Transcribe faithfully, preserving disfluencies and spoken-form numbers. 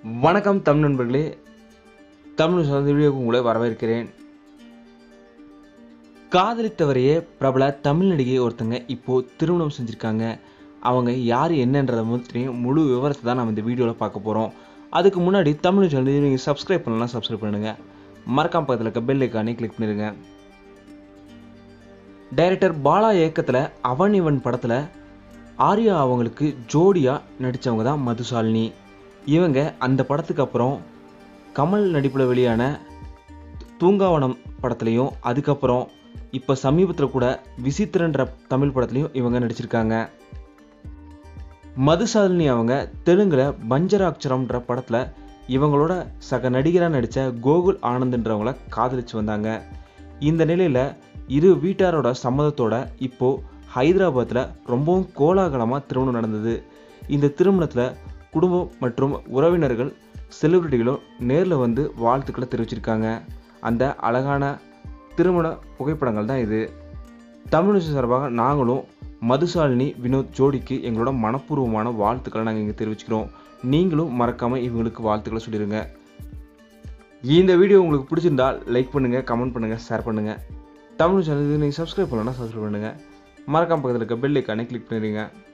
வணக்கம் தமிழ் நண்பர்களே, தமிழ் சொந்த வீடியோக்கு உங்களை வரவேற்கிறேன். காதலித்தவரையே பிரபல தமிழ் நடிகை ஒருத்தங்க இப்போ திருமணம் செஞ்சுருக்காங்க. அவங்க யார் என்னன்றதை பற்றியும் முழு விவரத்தை தான் நம்ம இந்த வீடியோவில் பார்க்க போகிறோம். அதுக்கு முன்னாடி தமிழ் சேனல் நீங்கள் சப்ஸ்கிரைப் பண்ணலாம், சப்ஸ்கிரைப் பண்ணுங்கள். மறக்காம பக்கத்தில் இருக்க பெல் ஐக்கானே கிளிக் பண்ணிடுங்க. டைரக்டர் பாலா இயக்கத்தில் அவன் இவன் படத்தில் ஆர்யா அவங்களுக்கு ஜோடியாக நடித்தவங்க தான் மதுசாலினி. இவங்க அந்த படத்துக்கு அப்புறம் கமல் நடிப்பில் வெளியான தூங்காவனம் படத்துலையும், அதுக்கப்புறம் இப்போ சமீபத்தில் கூட விசித்திரன்ற தமிழ் படத்துலையும் இவங்க நடிச்சிருக்காங்க. மதுசாலினி அவங்க தெலுங்கில் பஞ்சராட்சரம்ன்ற படத்தில் இவங்களோட சக நடிகராக நடித்த கோகுல் ஆனந்த்ன்றவங்கள காதலிச்சு வந்தாங்க. இந்த நிலையில் இரு வீட்டாரோட சம்மதத்தோட இப்போது ஹைதராபாத்தில் ரொம்பவும் கோலாகலமாக திருமணம் நடந்தது. இந்த திருமணத்தில் குடும்பம் மற்றும் உறவினர்கள், செலிபிரிட்டிகளும் நேரில் வந்து வாழ்த்துக்களை தெரிவிச்சிருக்காங்க. அந்த அழகான திருமண புகைப்படங்கள் தான் இது. தமிழ் சார்பாக நாங்களும் மதுசாலினி வினோத் ஜோடிக்கு எங்களோட மனப்பூர்வமான வாழ்த்துக்களை நாங்கள் இங்கே தெரிவிச்சுக்கிறோம். நீங்களும் மறக்காமல் இவங்களுக்கு வாழ்த்துக்களை சொல்லிடுங்க. இந்த வீடியோ உங்களுக்கு பிடிச்சிருந்தால் லைக் பண்ணுங்கள், கமெண்ட் பண்ணுங்கள், ஷேர் பண்ணுங்கள். தமிழ் சேனலுக்கு நீங்கள் சப்ஸ்கிரைப் பண்ணலன்னா சப்ஸ்கிரைப் பண்ணுங்கள். மறக்காம பக்கத்தில் இருக்க பெல் ஐக்கானை கிளிக் பண்ணிடுங்க.